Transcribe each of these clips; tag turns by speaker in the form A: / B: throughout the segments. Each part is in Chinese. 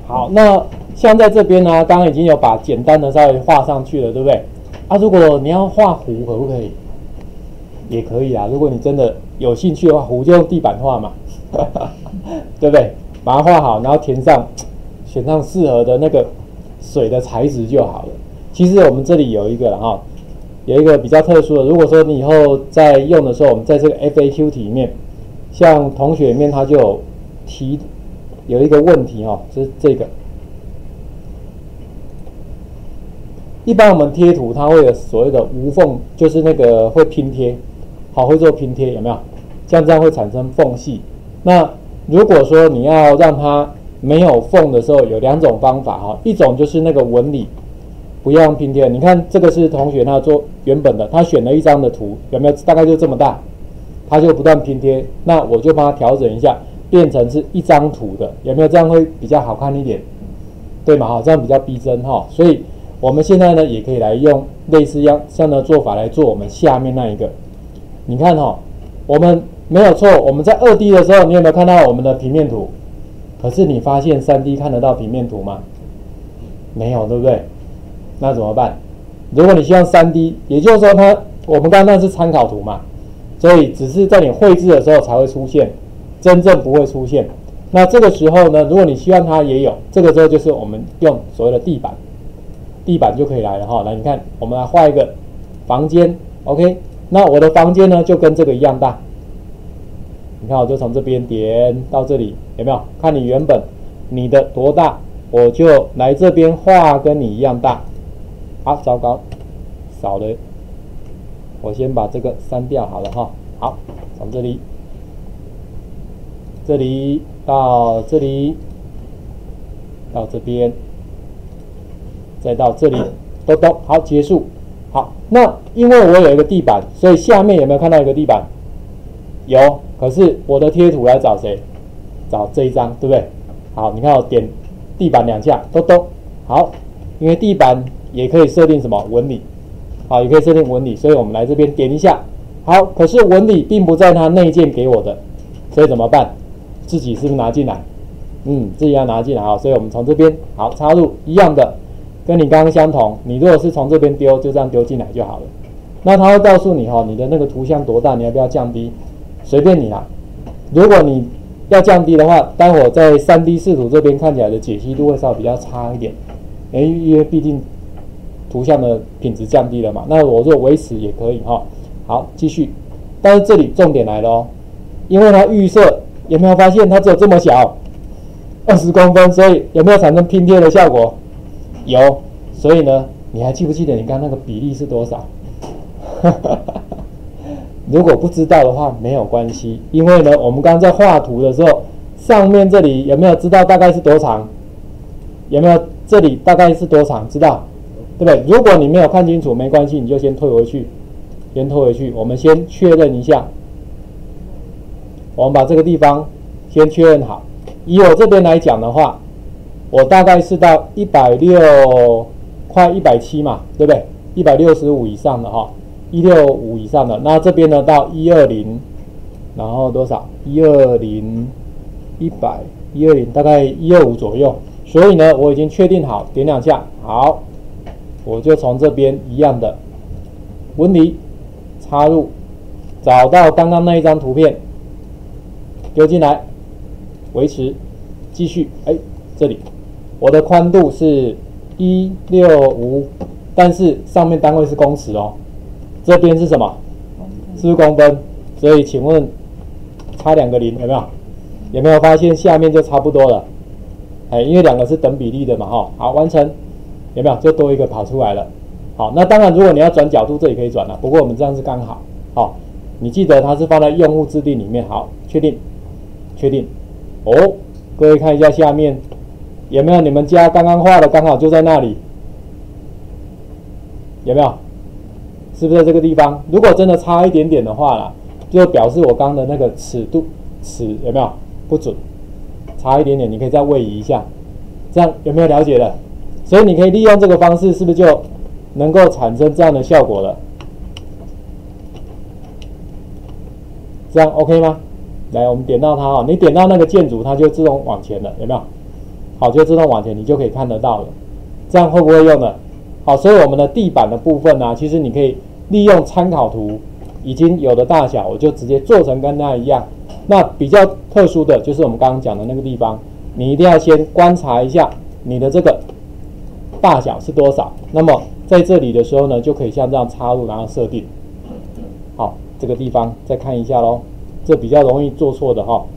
A: 好，那像在这边呢，刚刚已经有把简单的稍微画上去了，对不对？啊，如果你要画湖，可不可以？也可以啊。如果你真的有兴趣的话，湖就用地板画嘛，对不对？把它画好，然后填上，选上适合的那个水的材质就好了。其实我们这里有一个了哈，有一个比较特殊的。如果说你以后在用的时候，我们在这个 FAQ 题里面，像同学里面他就有提有一个问题哈，就是这个。一般我们贴图它会有所谓的无缝，就是那个会拼贴，好，会做拼贴，有没有？像这样会产生缝隙。那如果说你要让它没有缝的时候，有两种方法哈，一种就是那个纹理不要用拼贴。你看这个是同学他做原本的，他选了一张的图，有没有？大概就这么大，他就不断拼贴。那我就帮他调整一下，变成是一张图的，有没有？这样会比较好看一点，对吗？哈，这样比较逼真哈。所以我们现在呢，也可以来用类似这样的做法来做我们下面那一个。你看哈，我们没有错，我们在2D 的时候，你有没有看到我们的平面图？可是你发现3D 看得到平面图吗？没有，对不对？那怎么办？如果你希望3D， 也就是说我们刚刚那是参考图嘛，所以只是在你绘制的时候才会出现，真正不会出现。那这个时候呢，如果你希望它也有，这个时候就是我们用所谓的地板就可以来了哈。来，你看，我们来画一个房间 ，OK？ 那我的房间呢，就跟这个一样大。你看，我就从这边点到这里，有没有？看你原本你的多大，我就来这边画跟你一样大。好，糟糕，少了，我先把这个删掉好了哈。好，从这里到这里，到这边，再到这里，都好，结束。好，那因为我有一个地板，所以下面有没有看到一个地板？有，可是我的贴图来找谁？找这一张，对不对？好，你看我点地板2下，都好，因为地板也可以设定什么纹理，好，也可以设定纹理，所以我们来这边点一下。好，可是纹理并不在它内建给我的，所以怎么办？自己是不是拿进来？自己要拿进来啊，所以我们从这边好插入一样的，跟你刚刚相同。你如果是从这边丢，就这样丢进来就好了。那它会告诉你哈，你的那个图像多大，你要不要降低？随便你啦。如果你要降低的话，待会儿在3D 视图这边看起来的解析度会稍微比较差一点，因为毕竟图像的品质降低了嘛。那我如果维持也可以哈。好，继续。但是这里重点来了哦，因为它预设有没有发现它只有这么小，20公分，所以有没有产生拼贴的效果？有。所以呢，你还记不记得你刚刚那个比例是多少？如果不知道的话没有关系，因为呢，我们刚刚在画图的时候，上面这里有没有知道大概是多长？有没有这里大概是多长？知道，对不对？如果你没有看清楚，没关系，你就先退回去，我们先确认一下。我们把这个地方先确认好。以我这边来讲的话，我大概是到160，快170嘛，对不对？165以上的哈。165以上的，那这边呢到120，然后多少？120，大概125左右。所以呢，我已经确定好，点2下，好，我就从这边一样的纹理插入，找到刚刚那一张图片，丢进来，维持，继续。这里我的宽度是165，但是上面单位是公尺哦。这边是什么？是不是公分？所以请问差2个0有没有？有没有发现下面就差不多了？因为2个是等比例的嘛，哈。好，完成，有没有？就多一个跑出来了。好，那当然，如果你要转角度，这里可以转了。不过我们这样是刚好。好，你记得它是放在用户制定里面。好，确定。哦，各位看一下下面有没有你们家刚刚画的，刚好就在那里，有没有？是不是在这个地方？如果真的差一点点的话啦，就表示我刚的那个尺有没有不准？差一点点，你可以再位移一下，这样有没有了解了？所以你可以利用这个方式，是不是就能够产生这样的效果了？这样 OK 吗？来，我们点到它啊，你点到那个建筑，它就自动往前了，有没有？ 好，就自动往前，你就可以看得到了。这样会不会用呢？好，所以我们的地板的部分呢，其实你可以利用参考图已经有的大小，我就直接做成跟它一样。那比较特殊的就是我们刚刚讲的那个地方，你一定要先观察一下你的这个大小是多少。那么在这里的时候呢，就可以像这样插入，然后设定。好，这个地方再看一下咯，这比较容易做错的哈，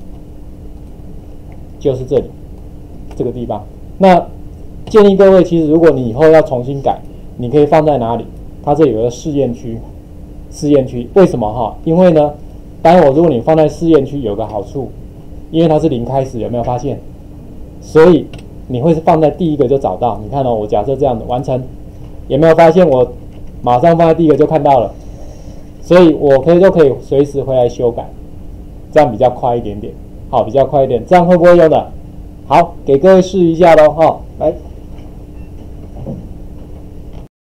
A: 就是这里这个地方。那建议各位，其实如果你以后要重新改，你可以放在哪里？它这里有个试验区，试验区为什么哈？因为呢，如果你放在试验区有个好处，因为它是0开始，有没有发现？所以你会放在第一个就找到。你看哦，我假设这样的完成，有没有发现我马上放在第一个就看到了？所以我就可以随时回来修改，这样比较快一点点。好，比较快一点，这样会不会用的？好，给各位试一下咯哈，来。